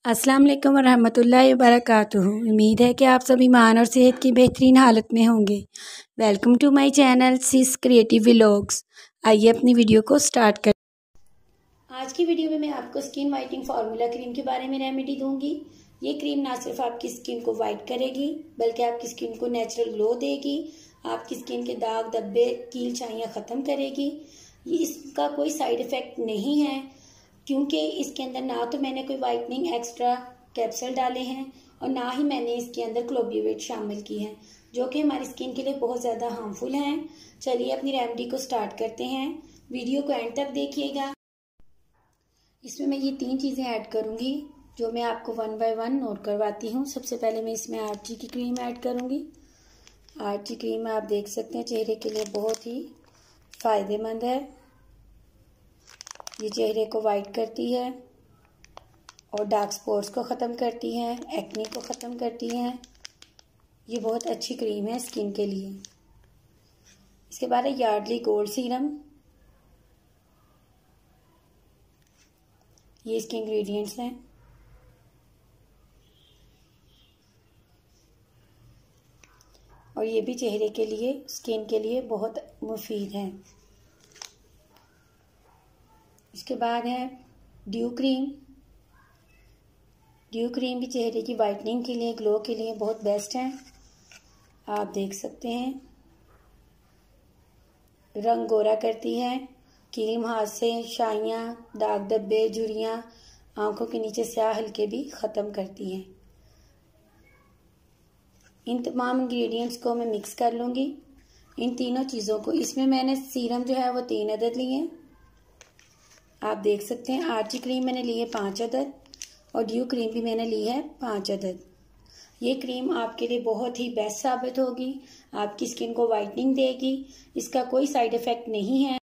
अस्सलाम वालेकुम वरहमतुल्लाहि वबरकातुहू। उम्मीद है कि आप सब ईमान और सेहत की बेहतरीन हालत में होंगे। Welcome to my channel sis creative vlogs. आइए अपनी वीडियो को स्टार्ट करें। आज की वीडियो में मैं आपको स्किन वाइटनिंग फार्मूला क्रीम के बारे में रेमेडी दूंगी। ये क्रीम ना सिर्फ आपकी स्किन को वाइट करेगी बल्कि आपकी स्किन को नेचुरल ग्लो देगी, आपकी स्किन के दाग धब्बे कील छाइयाँ ख़त्म करेगी। ये इसका कोई साइड इफ़ेक्ट नहीं है क्योंकि इसके अंदर ना तो मैंने कोई वाइटनिंग एक्स्ट्रा कैप्सूल डाले हैं और ना ही मैंने इसके अंदर क्लोबिवेट शामिल की है जो कि हमारी स्किन के लिए बहुत ज़्यादा हार्मफुल हैं। चलिए अपनी रेमेडी को स्टार्ट करते हैं। वीडियो को एंड तक देखिएगा। इसमें मैं ये 3 चीज़ें ऐड करूँगी जो मैं आपको 1 बाय 1 नोट करवाती हूँ। सबसे पहले मैं इसमें आर्ची की क्रीम ऐड करूँगी। आर्ची क्रीम आप देख सकते हैं चेहरे के लिए बहुत ही फ़ायदेमंद है। ये चेहरे को वाइट करती है और डार्क स्पॉट्स को ख़त्म करती है, एक्ने को ख़त्म करती है। ये बहुत अच्छी क्रीम है स्किन के लिए। इसके बाद है यार्डली गोल्ड सीरम। ये इसके इंग्रेडिएंट्स हैं। और ये भी चेहरे के लिए, स्किन के लिए बहुत मुफीद है। इसके बाद है ड्यू क्रीम। ड्यू क्रीम भी चेहरे की वाइटनिंग के लिए, ग्लो के लिए बहुत बेस्ट है। आप देख सकते हैं रंग गोरा करती है, कील मुहासे, छाइयाँ, दाग धब्बे, झुर्रियाँ, आंखों के नीचे स्याह हल्के भी ख़त्म करती है। इन तमाम इंग्रेडिएंट्स को मैं मिक्स कर लूँगी। इन तीनों चीज़ों को, इसमें मैंने सीरम जो है वो 3 अदद लिए हैं। आप देख सकते हैं आर्ची क्रीम मैंने ली है 5 अदद और ड्यू क्रीम भी मैंने ली है 5 अदद। ये क्रीम आपके लिए बहुत ही बेस्ट साबित होगी, आपकी स्किन को वाइटनिंग देगी। इसका कोई साइड इफ़ेक्ट नहीं है।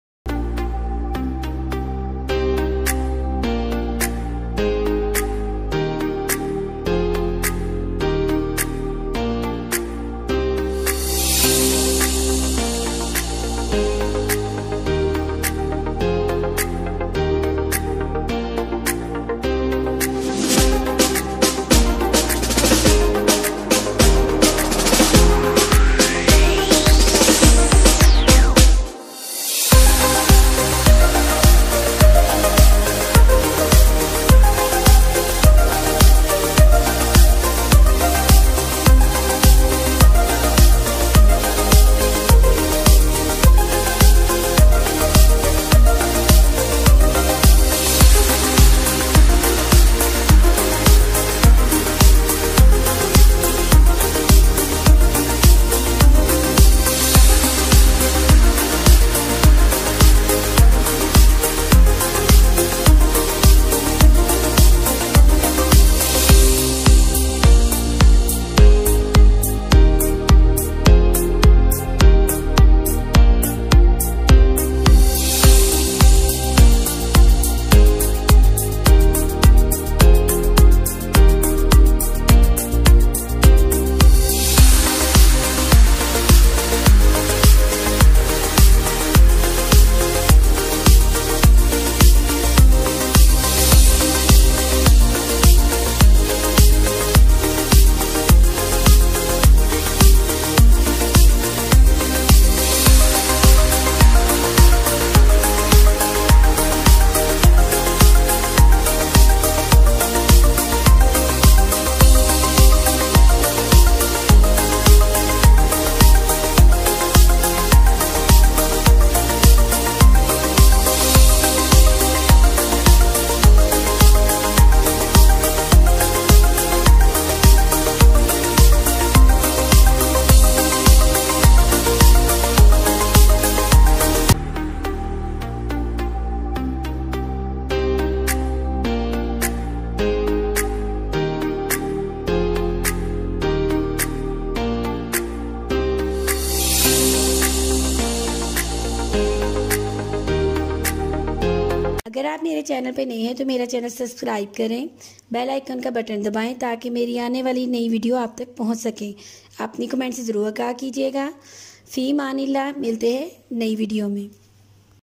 अगर आप मेरे चैनल पे नए हैं तो मेरा चैनल सब्सक्राइब करें, बेल आइकन का बटन दबाएं ताकि मेरी आने वाली नई वीडियो आप तक पहुंच सके। अपनी कमेंट से ज़रूर आगाह कीजिएगा। फ़ी मानिल्लाह, मिलते हैं नई वीडियो में।